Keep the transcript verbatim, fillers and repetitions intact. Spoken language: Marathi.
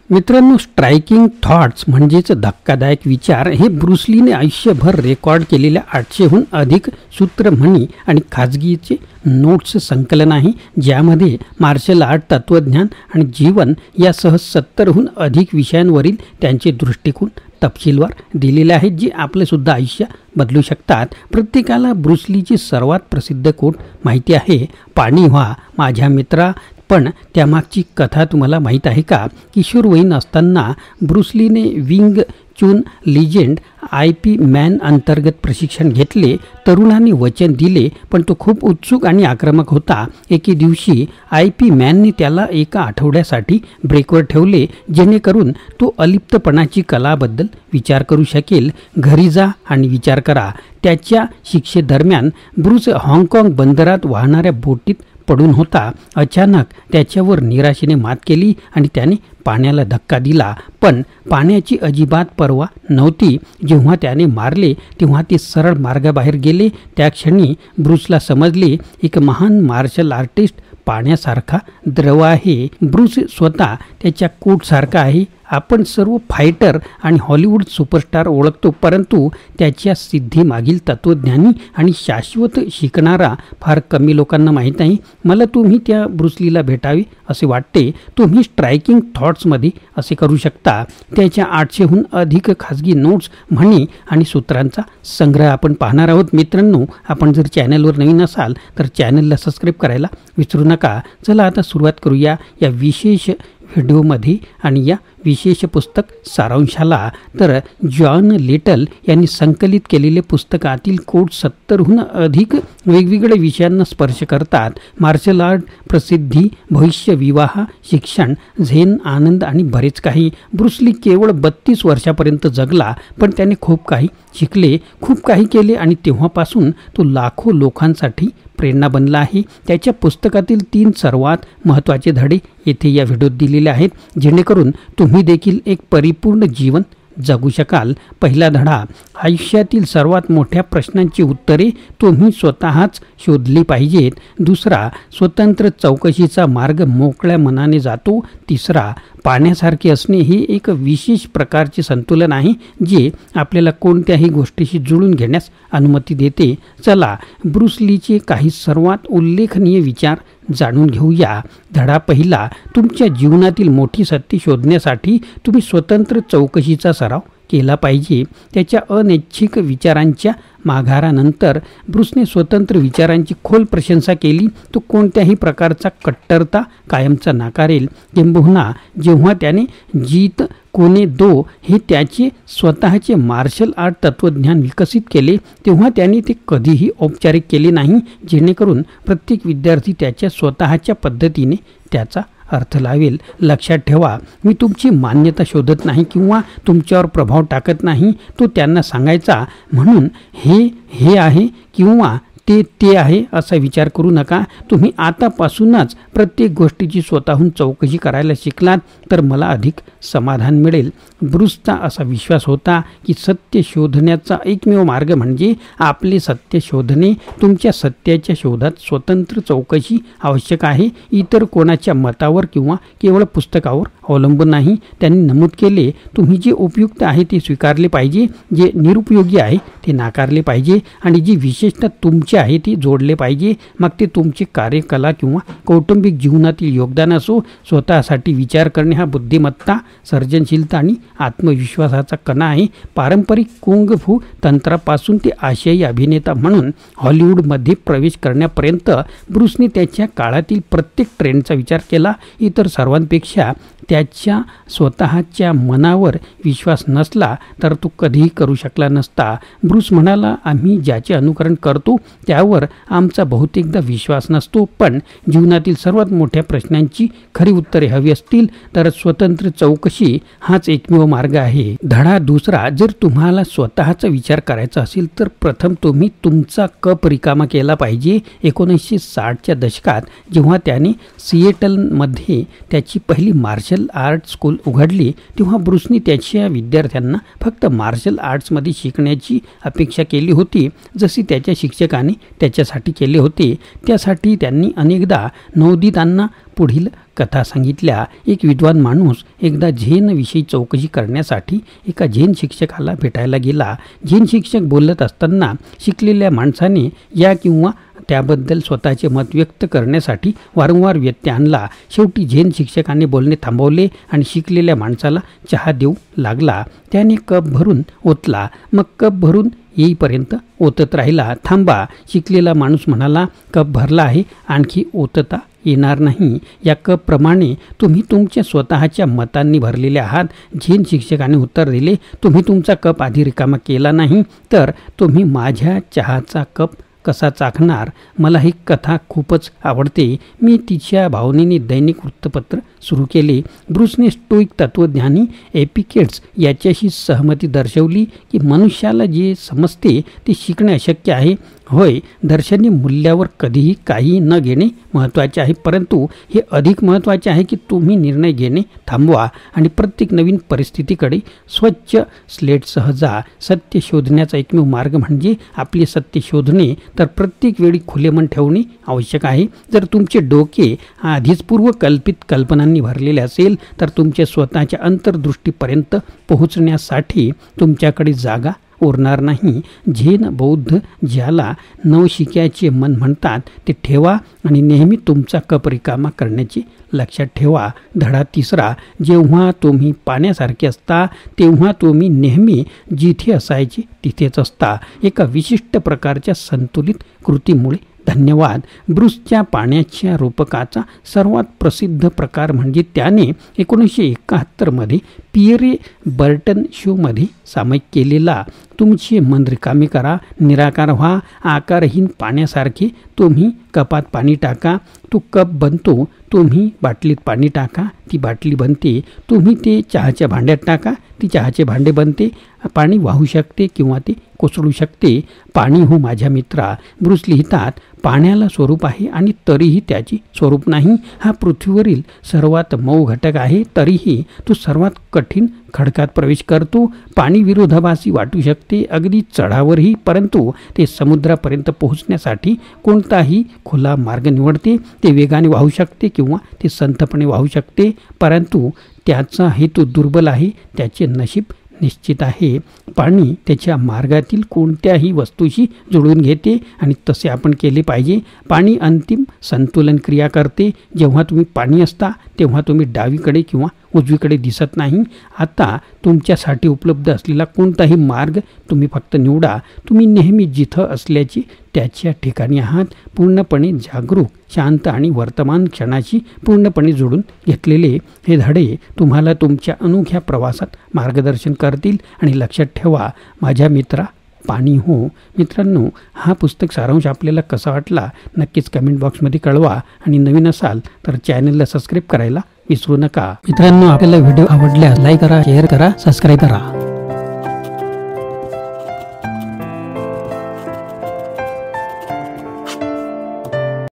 मित्रांनो, स्ट्रायकिंग थॉट्स म्हणजेच धक्कादायक विचार हे ब्रूस लीने आयुष्यभर रेकॉर्ड केलेल्या आठशेहून अधिक सूत्रमणी आणि खाजगीचे नोट्स संकलन आहे, ज्यामध्ये मार्शल आर्ट, तत्त्वज्ञान आणि जीवन यासह सत्तरहून अधिक विषयांवरील त्यांचे दृष्टिकोन तपशीलवार दिलेले आहेत, जे आपले सुद्धा आयुष्य बदलू शकतात. प्रत्येकाला ब्रूस लीची सर्वात प्रसिद्ध कोट माहिती आहे, पाणी व्हा माझ्या मित्रा. पण त्यामागची कथा तुम्हाला माहीत आहे का? किशोरवयीन असताना ब्रूस लीने Wing Chun legend Ip Man अंतर्गत प्रशिक्षण घेतले. तरुणांनी वचन दिले, पण तो खूप उत्सुक आणि आक्रमक होता. एके दिवशी आय पी मॅनने त्याला एका आठवड्यासाठी ब्रेकवर ठेवले, जेणेकरून तो अलिप्तपणाची कलाबद्दल विचार करू शकेल. घरी जा आणि विचार करा. त्याच्या शिक्षेदरम्यान ब्रूस हाँगकाँग बंदरात वाहणाऱ्या बोटीत पडून होता. अचानक त्याच्यावर निराशेने मात केली आणि त्याने पाण्याला धक्का दिला, पण पाण्याची अजिबात पर्वा नव्हती. जेव्हा त्याने मारले तेव्हा ते सरळ मार्गाबाहेर गेले. त्या क्षणी ब्रूसला समजले, एक महान मार्शल आर्टिस्ट पाण्यासारखा द्रव आहे. ब्रूस स्वतः त्याच्या कोटसारखा आहे. आपण सर्व फायटर आणि हॉलिवूड सुपरस्टार ओळखतो, परंतु त्याच्या सिद्धीमागील तत्त्वज्ञानी आणि शाश्वत शिकणारा फार कमी लोकांना माहीत आहे. मला तुम्ही त्या ब्रूस लीला भेटावे असे वाटते. तुम्ही स्ट्रायकिंग थॉट्समध्ये असे करू शकता. त्याच्या आठशेहून अधिक खाजगी नोट्स, म्हणी आणि सूत्रांचा संग्रह आपण पाहणार आहोत. मित्रांनो, आपण जर चॅनलवर नवीन असाल तर चॅनलला सबस्क्राईब करायला विसरू नका. चला आता सुरुवात करूया या विशेष व्हिडिओमध्ये आणि या विशेष पुस्तक सारांशाला. तर जॉन लिटल यांनी संकलित केलेले पुस्तकातील कोट सत्तरहून अधिक वेगवेगळ्या विषयांना स्पर्श करतात. मार्शल आर्ट, प्रसिद्धी, भविष्य, विवाह, शिक्षण, झेन, आनंद आणि बरेच काही. ब्रूस ली केवळ बत्तीस वर्षापर्यंत जगला, पण त्याने खूप काही शिकले, खूप काही केले आणि तेव्हापासून तो लाखो लोकांसाठी प्रेरणा बनला आहे. त्याच्या पुस्तकातील तीन सर्वात महत्त्वाचे धडे येथे या व्हिडिओत दिलेले आहेत, जेणेकरून तुम्ही देखील एक परिपूर्ण जीवन जगू शकाल. पहिला धडा, आयुष्यातील सर्वात मोठ्या प्रश्नांची उत्तरे तुम्ही स्वतःच शोधली पाहिजेत. दुसरा, स्वतंत्र चौकशीचा मार्ग मोकळ्या मनाने जातो. तिसरा, पाण्यासारखे असणे हे एक विशेष प्रकारचे संतुलन आहे, जे आपल्याला कोणत्याही गोष्टीशी जुळून घेण्यास अनुमती देते. चला, ब्रूस लीचे काही सर्वात उल्लेखनीय विचार जाणून घेऊया. धडा पहिला, तुमच्या जीवनातील मोठी सत्य शोधण्यासाठी तुम्ही स्वतंत्र चौकशीचा सराव केला पाहिजे. त्याच्या अनैच्छिक विचारांच्या माघारानंतर ब्रूसने स्वतंत्र विचारांची खोल प्रशंसा केली. तो कोणत्याही प्रकारचा कट्टरता कायमचा नाकारेल. किंबहुना जेव्हा त्याने जीत कोने दो हे त्याचे स्वतःचे मार्शल आर्ट तत्त्वज्ञान विकसित केले, तेव्हा त्याने ते कधीही औपचारिक केले नाही, जेणेकरून प्रत्येक विद्यार्थी त्याच्या स्वतःच्या पद्धतीने त्याचा अर्थ लावेल. लक्षात ठेवा, मी तुमची मान्यता शोधत नाही किंवा तुमच्यावर प्रभाव टाकत नाही. तो त्यांना सांगायचा, म्हणून हे हे आहे किंवा ते ते आहे असा विचार करू नका. तुम्ही आतापासूनच प्रत्येक गोष्टीची स्वतःहून चौकशी करायला शिकलात तर मला अधिक समाधान मिळेल. ब्रूसचा असा विश्वास होता की सत्य शोधण्याचा एकमेव मार्ग म्हणजे आपले सत्य शोधणे. तुमच्या सत्याच्या शोधात स्वतंत्र चौकशी आवश्यक आहे, इतर कोणाच्या मतावर किंवा केवळ पुस्तकावर अवलंबून नाही. त्यांनी नमूद केले, तुम्ही जे उपयुक्त आहे ते स्वीकारले पाहिजे, जे निरुपयोगी आहे ते नाकारले पाहिजे आणि जे विशेषतः तुमचे आहे ते जोडले पाहिजे. मग ते तुमचे कार्यकला किंवा कौटुंबिक जीवनातील योगदान असो. स्वतःसाठी विचार करणे हा बुद्धिमत्ता, सर्जनशीलता आणि आत्मविश्वासाचा कणा आहे. पारंपरिक कुंग फू तंत्रापासून ते आशियाई अभिनेता म्हणून हॉलिवूडमध्ये प्रवेश करण्यापर्यंत ब्रूसने त्याच्या काळातील प्रत्येक ट्रेंडचा विचार केला. इतर सर्वांपेक्षा त्याच्या स्वतःच्या मनावर विश्वास नसला तर तो कधीही करू शकला नसता. ब्रूस म्हणाला, आम्ही ज्याचे अनुकरण करतो त्यावर आमचा बहुतेकदा विश्वास नसतो, पण जीवनातील सर्वात मोठ्या प्रश्नांची खरी उत्तरे हवी असतील तर स्वतंत्र चौकशी हाच एकमेव मार्ग आहे. धडा दुसरा, जर तुम्हाला स्वतःचा विचार करायचा असेल तर प्रथम तुम्ही तुमचा कप रिकामा केला पाहिजे. एकोणीसशे साठच्या दशकात जेव्हा त्याने सिएटलमध्ये त्याची पहिली मार्शल आर्ट स्कूल उघडली, तेव्हा ब्रूसने त्याच्या विद्यार्थ्यांना फक्त मार्शल आर्ट्समध्ये शिकण्याची अपेक्षा केली होती, जशी त्याच्या शिक्षकाने त्याच्यासाठी केले होते. त्यासाठी त्यांनी अनेकदा नवोदितांना पुढील कथा सांगितल्या. एक विद्वान माणूस एकदा झेनविषयी चौकशी करण्यासाठी एका झेन शिक्षकाला भेटायला गेला. झेन शिक्षक बोलत असताना शिकलेल्या माणसाने या किंवा त्याबद्दल स्वतःचे मत व्यक्त करण्यासाठी वारंवार व्यत्यय आणला. शेवटी झेन शिक्षकाने बोलणे थांबवले आणि शिकलेल्या माणसाला चहा देऊ लागला. त्याने कप भरून ओतला, मग कप भरून येईपर्यंत ओतत राहिला. थांबा, शिकलेला माणूस म्हणाला, कप भरला आहे, आणखी ओतता येणार नाही. या कपप्रमाणे तुम्ही तुमच्या स्वतःच्या मतांनी भरलेले आहात. झेन शिक्षकाने उत्तर दिले, तुम्ही तुमचा कप आधी रिकामा केला नाही तर तुम्ही माझ्या चहाचा कप कसा चाखणार? मला ही कथा खूपच आवडते. मी तिच्या भावनेने दैनिक वृत्तपत्र सुरू केले. ब्रूसने स्टोईक तत्त्वज्ञानी एपिक्टेट्स याच्याशी सहमती दर्शवली की मनुष्याला जे समजते ते शिकणे अशक्य आहे. होय, दर्शनी मूल्यावर कधीही काही न घेणे महत्त्वाचे आहे, परंतु हे अधिक महत्त्वाचे आहे की तुम्ही निर्णय घेणे थांबवा आणि प्रत्येक नवीन परिस्थितीकडे स्वच्छ स्लेटसह जा. सत्य शोधण्याचा एकमेव मार्ग म्हणजे आपले सत्य शोधणे, तर प्रत्येक वेळी खुले मन ठेवणे आवश्यक आहे. जर तुमचे डोके आधीच पूर्वकल्पित कल्पनांनी भरलेले असेल तर तुमच्या स्वतःच्या अंतर्दृष्टीपर्यंत पोहोचण्यासाठी तुमच्याकडे जागा उरणार नाही. झेन बौद्ध ज्याला नवशिक्याचे मन म्हणतात ते ठेवा आणि नेहमी तुमचा कप रिकामा करण्याचे लक्षात ठेवा. धडा तिसरा, जेव्हा तुम्ही पाण्यासारखे असता तेव्हा तुम्ही नेहमी जिथे असायचे तिथेच असता, एका विशिष्ट प्रकारच्या संतुलित कृतीमुळे. धन्यवाद. ब्रूसच्या पाण्याच्या रूपकाचा सर्वात प्रसिद्ध प्रकार म्हणजे त्याने एकोणीसशे एकाहत्तरमध्ये पियरे बर्टन शोमध्ये सामायिक केलेला तुमचे मन रिकामे करा, निराकार व्हा, आकारहीन पाण्यासारखे. तुम्ही कपात पाणी टाका, तो कप बनतो. तुम्ही बाटलीत पाणी टाका, ती बाटली बनते. तुम्ही ते चहाच्या भांड्यात टाका, ती चहाचे भांडे बनते. पाणी वाहू शकते किंवा ते कोसळू शकते. पाणी हो माझ्या मित्रा. ब्रूस लिहितात, पाण्याला स्वरूप आहे आणि तरीही त्याची स्वरूप नाही. हा पृथ्वीवरील सर्वात मऊ घटक आहे, तरीही तो सर्वात कठीण खडकात प्रवेश करतो. पाणी विरोधाभासी वाटू शकते, अगदी चढावरही, परंतु ते समुद्रापर्यंत पोहोचण्यासाठी कोणताही खुला मार्ग निवडते. ते वेगाने वाहू शकते किंवा ते संथपणे वाहू शकते, परंतु त्याचा हेतू दुर्बल आहे, त्याचे नशीब निश्चित आहे. पाणी त्याच्या मार्गातील कोणत्याही वस्तूशी जुळवून घेते आणि तसे आपण केले पाहिजे. पाणी अंतिम संतुलन क्रिया करते. जेव्हा तुम्ही पाणी असता तेव्हा तुम्ही डावीकडे किंवा उजवीकडे दिसत नाही. आता तुमच्यासाठी उपलब्ध असलेला कोणताही मार्ग तुम्ही फक्त निवडा. तुम्ही नेहमी जिथं असल्याचे त्याच्या ठिकाणी आहात, पूर्णपणे जागरूक, शांत आणि वर्तमान क्षणाशी पूर्णपणे जोडून घेतलेले. हे धडे तुम्हाला तुमच्या अनोख्या प्रवासात मार्गदर्शन करतील. आणि लक्षात ठेवा माझ्या मित्रा, पाणी हो. मित्रांनो, हा पुस्तक सारांश आपल्याला कसा वाटला नक्कीच कमेंट बॉक्समध्ये कळवा आणि नवीन असाल तर चॅनलला सबस्क्राईब करायला विसरू नका. मित्रांनो, आपल्याला व्हिडिओ आवडल्यास लाईक करा, शेअर करा, सबस्क्राईब करा.